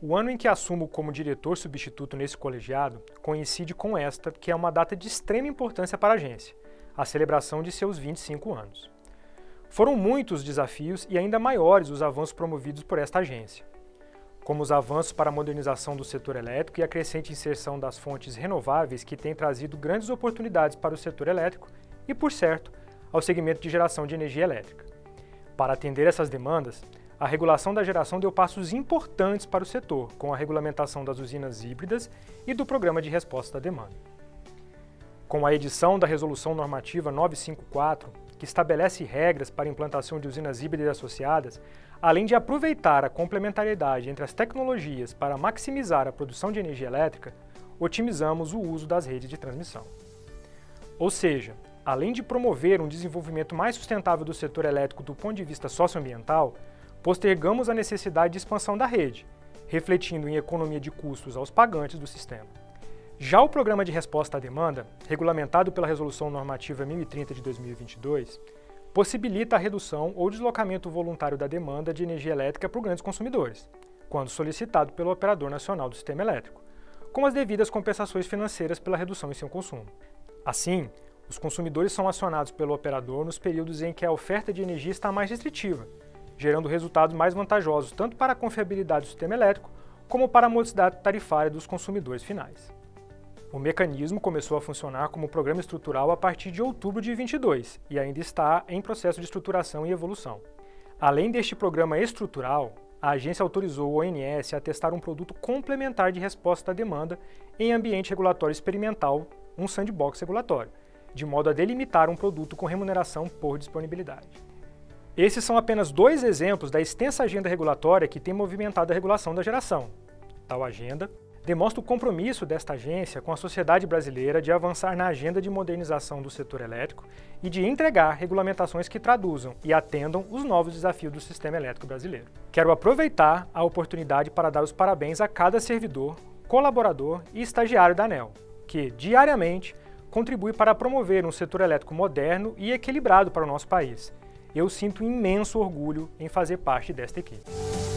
O ano em que assumo como diretor substituto nesse colegiado coincide com esta, que é uma data de extrema importância para a agência, a celebração de seus 25 anos. Foram muitos os desafios e ainda maiores os avanços promovidos por esta agência, como os avanços para a modernização do setor elétrico e a crescente inserção das fontes renováveis que têm trazido grandes oportunidades para o setor elétrico e, por certo, ao segmento de geração de energia elétrica. Para atender essas demandas, a regulação da geração deu passos importantes para o setor, com a regulamentação das usinas híbridas e do Programa de Resposta à Demanda. Com a edição da Resolução Normativa 954, que estabelece regras para a implantação de usinas híbridas associadas, além de aproveitar a complementariedade entre as tecnologias para maximizar a produção de energia elétrica, otimizamos o uso das redes de transmissão. Ou seja, além de promover um desenvolvimento mais sustentável do setor elétrico do ponto de vista socioambiental, postergamos a necessidade de expansão da rede, refletindo em economia de custos aos pagantes do sistema. Já o Programa de Resposta à Demanda, regulamentado pela Resolução Normativa 1030 de 2022, possibilita a redução ou deslocamento voluntário da demanda de energia elétrica por grandes consumidores, quando solicitado pelo Operador Nacional do Sistema Elétrico, com as devidas compensações financeiras pela redução em seu consumo. Assim, os consumidores são acionados pelo operador nos períodos em que a oferta de energia está mais restritiva, gerando resultados mais vantajosos tanto para a confiabilidade do sistema elétrico como para a modicidade tarifária dos consumidores finais. O mecanismo começou a funcionar como programa estrutural a partir de outubro de 2022 e ainda está em processo de estruturação e evolução. Além deste programa estrutural, a agência autorizou o ONS a testar um produto complementar de resposta à demanda em ambiente regulatório experimental, um sandbox regulatório, de modo a delimitar um produto com remuneração por disponibilidade. Esses são apenas dois exemplos da extensa agenda regulatória que tem movimentado a regulação da geração. Tal agenda demonstra o compromisso desta agência com a sociedade brasileira de avançar na agenda de modernização do setor elétrico e de entregar regulamentações que traduzam e atendam os novos desafios do sistema elétrico brasileiro. Quero aproveitar a oportunidade para dar os parabéns a cada servidor, colaborador e estagiário da ANEEL, que, diariamente, contribui para promover um setor elétrico moderno e equilibrado para o nosso país. Eu sinto imenso orgulho em fazer parte desta equipe.